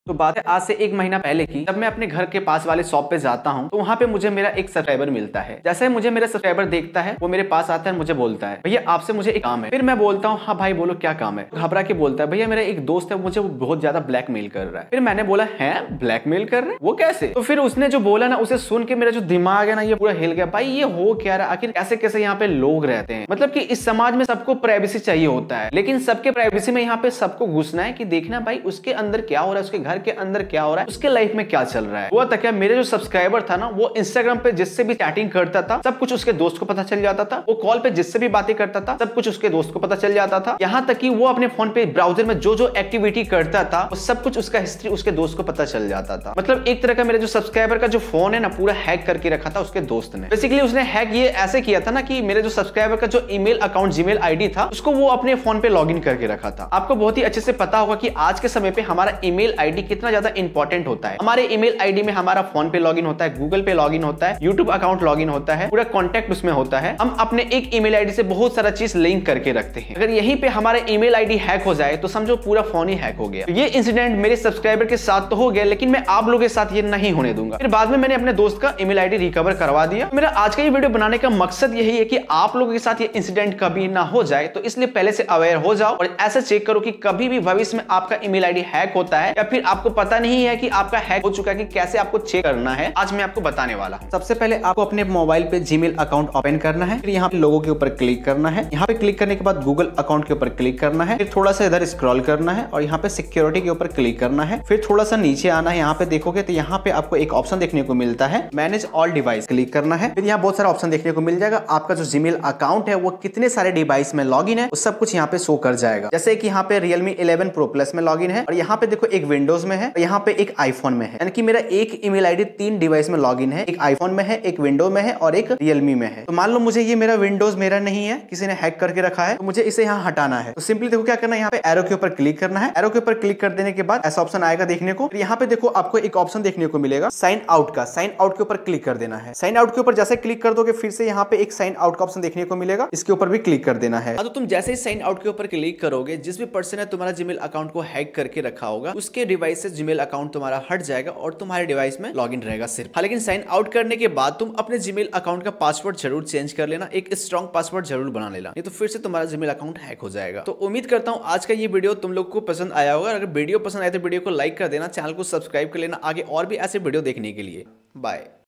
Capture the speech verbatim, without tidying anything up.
तो बात है आज से एक महीना पहले की, जब मैं अपने घर के पास वाले शॉप पे जाता हूँ तो वहाँ पे मुझे मेरा एक सब्सक्राइबर मिलता है। जैसे मुझे मेरा सब्सक्राइबर देखता है वो मेरे पास आता है, मुझे बोलता है भैया आपसे मुझे एक काम है। फिर मैं बोलता हूँ हाँ भाई बोलो क्या काम है। घबरा के बोलता है भैया मेरा एक दोस्त है मुझे वो बहुत ज्यादा ब्लैकमेल कर रहा है। फिर मैंने बोला है ब्लैकमेल कर रहे वो कैसे? तो फिर उसने जो बोला ना उसे सुन के मेरा जो दिमाग है ना ये पूरा हिल गया। भाई ये हो क्या रहा, आखिर कैसे कैसे यहाँ पे लोग रहते हैं। मतलब कि इस समाज में सबको प्राइवेसी चाहिए होता है, लेकिन सबके प्राइवेसी में यहाँ पे सबको घुसना है कि देखना भाई उसके अंदर क्या हो रहा है, उसके घर के अंदर क्या हो रहा है, उसके लाइफ में क्या चल रहा है। हुआ था क्या, मेरे जो सब्सक्राइबर था ना वो इंस्टाग्राम पे जिससे भी चैटिंग करता था सब कुछ उसके दोस्त को पता चल जाता था। वो कॉल पे जिससे भी बातें करता था सब कुछ उसके दोस्त को पता चल जाता था। यहाँ तक कि वो अपने फोन पे ब्राउजर में जो जो एक्टिविटी करता था वो सब कुछ उसका हिस्ट्री उसके दोस्त को पता चल जाता था। मतलब एक तरह का मेरे जो सब्सक्राइबर का जो फोन है ना पूरा हैक करके रखा था उसके दोस्त ने। बेसिकली उसने हैक ये ऐसे किया था ना कि मेरे जो सब्सक्राइबर का जो ईमेल अकाउंट जीमेल आईडी था उसको वो अपने फोन पे लॉगिन करके रखा था। आपको बहुत ही अच्छे से पता होगा कि आज के समय पे हमारा ईमेल आईडी कितना ज्यादा इंपॉर्टेंट होता है। हमारे ईमेल आईडी में हमारा फोन पे लॉगिन होता है, गूगल पे लॉगिन होता है, यूट्यूब अकाउंट लॉगिन होता है, पूरा कॉन्टैक्ट उसमें होता है। हम अपने एक ईमेल आईडी से बहुत सारा चीज लिंक करके रखते हैं। अगर यहीं पे हमारा ईमेल आईडी हैक हो जाए तो समझो पूरा फोन ही हैक हो गया। तो ये इंसिडेंट मेरे सब्सक्राइबर के साथ तो हो गया, लेकिन मैं आप लोगों के साथ ये नहीं होने दूंगा। फिर बाद में मैंने अपने दोस्त का ईमेल आईडी रिकवर करवा दिया। मेरा आज का ये वीडियो बनाने का मकसद यही है कि आप लोगों के साथ ये इंसिडेंट कभी ना हो जाए, तो इसलिए पहले से अवेयर हो जाओ और ऐसे चेक करो कि कभी भी भविष्य में आपका ईमेल आईडी हैक होता है या फिर आपको पता नहीं है कि आपका हैक हो चुका है कि कैसे आपको चेक करना है, आज मैं आपको बताने वाला हूं। सबसे पहले आपको अपने मोबाइल पे जीमेल अकाउंट ओपन करना है। फिर यहाँ पे लोगो के ऊपर क्लिक करना है। यहाँ पे क्लिक करने के बाद गूगल अकाउंट के ऊपर क्लिक करना है। फिर थोड़ा सा इधर स्क्रॉल करना है और यहाँ पे सिक्योरिटी के ऊपर क्लिक करना है। फिर थोड़ा सा नीचे आना है। यहाँ पे देखोगे तो यहाँ पे आपको एक ऑप्शन देखने को मिलता है मैनेज ऑल डिवाइस, क्लिक करना है। फिर यहाँ बहुत सारा ऑप्शन देखने को मिल जाएगा। आपका जो जीमेल अकाउंट है वो कितने सारे डिवाइस में लॉगिन है वो सब कुछ यहाँ पे शो कर जाएगा। जैसे कि यहाँ पे रियलमी इलेवन प्रो प्लस में लॉगिन है और यहाँ पे देखो एक विंडोज में है और यहाँ पे एक आईफोन में है। यानी कि मेरा एक ईमेल आईडी तीन डिवाइस में लॉगिन है, एक आईफोन में है, एक विंडो में है और एक रियलमी में है। तो मान लो मुझे ये मेरा विंडोज मेरा नहीं है, किसी ने हैक करके रखा है, तो मुझे इसे यहाँ हटाना है। तो सिंपली देखो क्या करना है, यहाँ पे एरो के ऊपर क्लिक करना है। एरो के ऊपर क्लिक कर देने के बाद ऐसा ऑप्शन आएगा देखने को। यहाँ पे देखो आपको एक ऑप्शन देखने को मिलेगा साइन आउट का। साइन आउट के ऊपर क्लिक कर देना है। साइन आउट के ऊपर जैसे क्लिक कर दोगे फिर से यहाँ पे एक साइन आउट का ऑप्शन देखने को मिलेगा, इसके ऊपर भी क्लिक कर देना है। तो तुम जैसे ही साइन आउट के ऊपर क्लिक करोगे जिस भी पर्सन ने तुम्हारा जीमेल अकाउंट को हैक करके रखा होगा उसके डिवाइस से जीमेल अकाउंट तुम्हारा हट जाएगा और तुम्हारे डिवाइस में लॉगिन रहेगा सिर्फ। हाँ, लेकिन साइन आउट करने के बाद तुम अपने जीमेल अकाउंट का पासवर्ड जरूर चेंज कर लेना, एक स्ट्रॉन्ग पासवर्ड जरूर बना लेना, नहीं तो फिर से तुम्हारा जीमेल अकाउंट हैक हो जाएगा। तो उम्मीद करता हूँ आज का ये वीडियो तुम लोग को पसंद आया होगा। अगर वीडियो पसंद आए तो वीडियो को लाइक कर देना, चैनल को सब्सक्राइब कर लेना आगे और भी ऐसे वीडियो देखने के लिए। बाय।